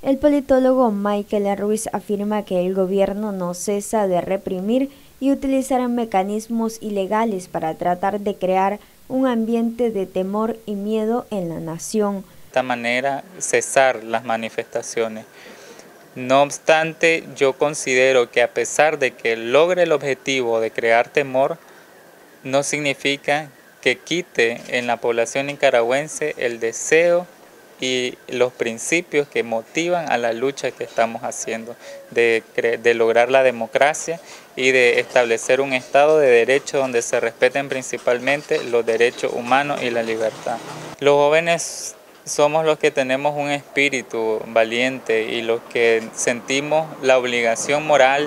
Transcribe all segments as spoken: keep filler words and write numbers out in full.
El politólogo Michael Ruiz afirma que el gobierno no cesa de reprimir y utilizar mecanismos ilegales para tratar de crear un ambiente de temor y miedo en la nación. De esta manera, cesar las manifestaciones. No obstante, yo considero que a pesar de que logre el objetivo de crear temor, no significa que quite en la población nicaragüense el deseo y los principios que motivan a la lucha que estamos haciendo, de, de lograr la democracia y de establecer un Estado de Derecho donde se respeten principalmente los derechos humanos y la libertad. Los jóvenes somos los que tenemos un espíritu valiente y los que sentimos la obligación moral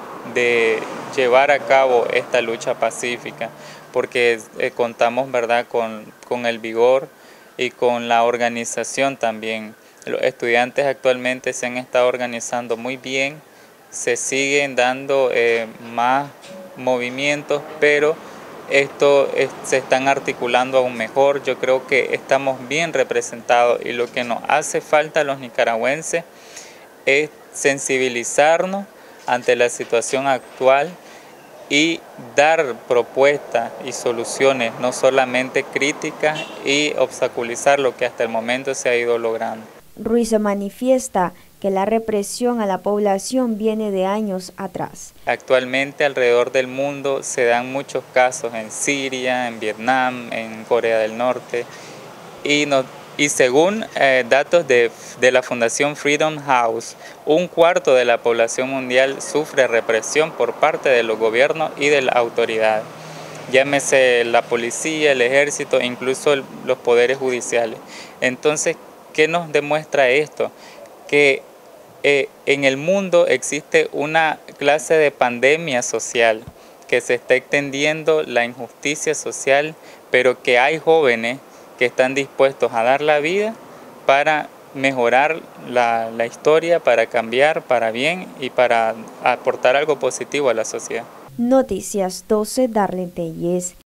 de llevar a cabo esta lucha pacífica, porque eh, contamos, ¿verdad?, con, con el vigor y con la organización también. Los estudiantes actualmente se han estado organizando muy bien, se siguen dando eh, más movimientos, pero esto es, se están articulando aún mejor. Yo creo que estamos bien representados y lo que nos hace falta a los nicaragüenses es sensibilizarnos ante la situación actual y dar propuestas y soluciones, no solamente críticas, y obstaculizar lo que hasta el momento se ha ido logrando. Ruiz manifiesta que la represión a la población viene de años atrás. Actualmente alrededor del mundo se dan muchos casos en Siria, en Vietnam, en Corea del Norte, y, no, y según eh, datos de, de la Fundación Freedom House, un cuarto de la población mundial sufre represión por parte de los gobiernos y de las autoridades, llámese la policía, el ejército, incluso el, los poderes judiciales. Entonces, ¿qué nos demuestra esto? Que eh, en el mundo existe una clase de pandemia social, que se está extendiendo la injusticia social, pero que hay jóvenes que están dispuestos a dar la vida para mejorar la, la historia, para cambiar para bien y para aportar algo positivo a la sociedad. Noticias doce, Darlene Telles.